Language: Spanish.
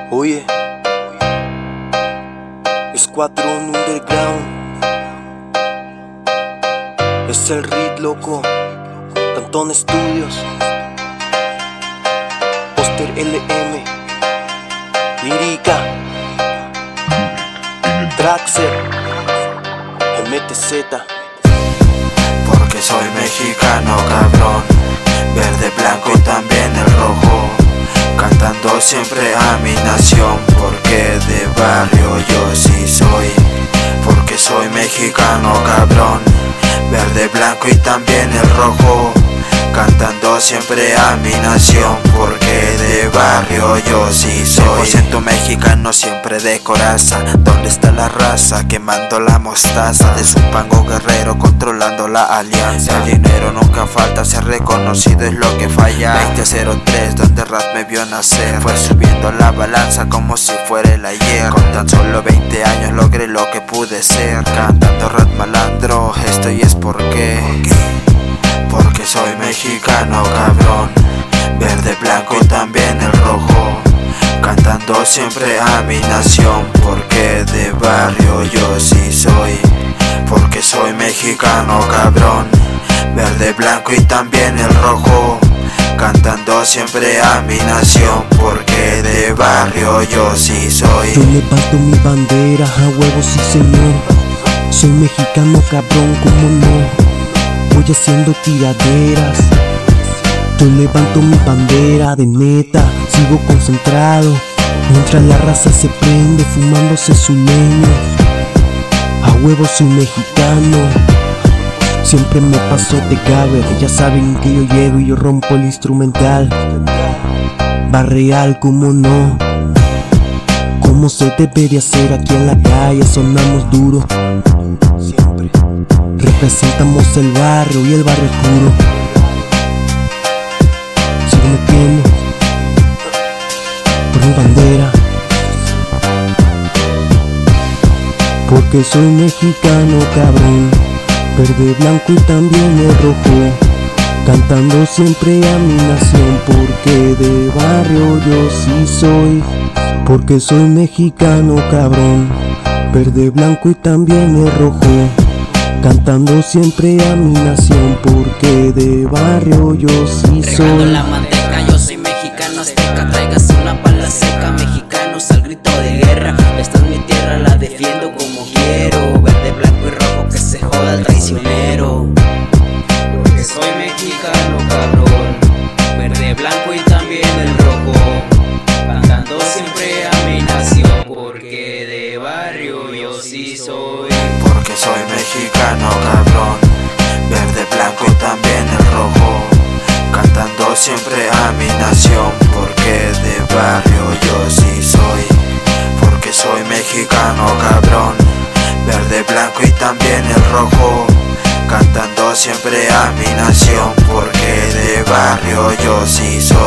Oye, Escuadrón Underground, es el RIT, loco. Cantón Estudios, Póster LM, Lírica, Traxer, MTZ. Porque soy mexicano, cabrón, verde, blanco y también el rojo, cantando siempre a mi nación, porque de barrio yo sí soy. Porque soy mexicano, cabrón, verde, blanco y también el rojo, cantando siempre a mi nación, porque de barrio yo sí soy. 100% mexicano, siempre de coraza. ¿Dónde está la raza? Quemando la mostaza de Zumpango guerrero, controlando la alianza. El dinero nunca falta, ser reconocido es lo que falla. 2003, donde rap me vio nacer, fue subiendo la balanza como si fuera el ayer. Con tan solo 20 años logré lo que pude ser, cantando rap malandro. Esto y es porque soy mexicano, cabrón, verde, blanco y también el rojo, cantando siempre a mi nación, porque de barrio yo sí soy. Porque soy mexicano, cabrón, verde, blanco y también el rojo, cantando siempre a mi nación, porque de barrio yo sí soy. Yo levanto mi bandera, a huevo sí señor. Soy mexicano, cabrón, como no. Voy haciendo tiraderas. Yo levanto mi bandera de neta, sigo concentrado, mientras la raza se prende fumándose su leño. A huevo soy mexicano, siempre me paso de caber. Ya saben que yo llego y yo rompo el instrumental. Va real, como no, como se debe de hacer aquí en la calle. Sonamos duro, siempre representamos el barrio y el barrio oscuro. Sigo metiendo por mi bandera, porque soy mexicano, cabrón, verde, blanco y también el rojo, cantando siempre a mi nación, porque de barrio yo sí soy. Porque soy mexicano, cabrón, verde, blanco y también el rojo, cantando siempre a mi nación, porque de barrio yo sí soy. Regando la manteca, yo soy mexicano azteca. Traigas una pala seca, mexicanos al grito de guerra. Esta es mi tierra, la defiendo como quiero. Verde, blanco y rojo, que se joda el traicionero. Porque soy mexicano, cabrón, verde, blanco y también el rojo, cantando siempre a mi nación, porque de barrio yo sí soy. Porque soy mexicano, cabrón, verde, blanco y también el rojo, cantando siempre a mi nación, porque de barrio yo sí soy. Porque soy mexicano, cabrón, verde, blanco y también el rojo, cantando siempre a mi nación, porque de barrio yo sí soy.